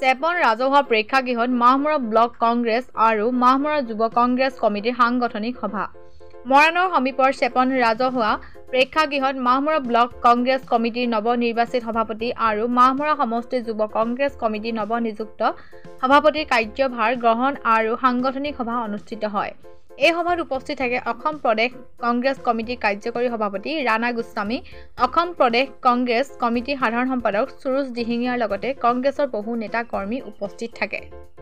চেপন ৰাজহুৱা প্ৰেক্ষাগৃহত মাহমৰা ব্লক কংগ্ৰেছ আৰু মাহমৰা যুৱ কংগ্ৰেছ কমিটিৰ সাংগঠনিক সভা। মৰাণৰ সমীপৰ চেপন ৰাজহুৱা প্ৰেক্ষাগৃহত মাহমৰা ব্লক কংগ্ৰেছ কমিটিৰ নৱনিৰ্বাচিত সভাপতি আৰু মাহমৰা সমষ্টি যুৱ কংগ্ৰেছ কমিটিৰ নৱনিযুক্ত সভাপতিৰ কাৰ্যভাৰ গ্ৰহণ আৰু সাংগঠনিক সভা অনুষ্ঠিত হয়। এই সভাত উপস্থিত থাকে অসম প্ৰদেশ কংগ্ৰেছ কমিটিৰ কাৰ্যকৰী সভাপতি ৰাণা গোস্বামী, অসম প্ৰদেশ কংগ্ৰেছ কমিটিৰ সাধাৰণ সম্পাদক সুৰুজ দিহিঙীয়াৰ লগতে কংগ্ৰেছৰ বহু নেতা কৰ্মী উপস্থিত থাকে।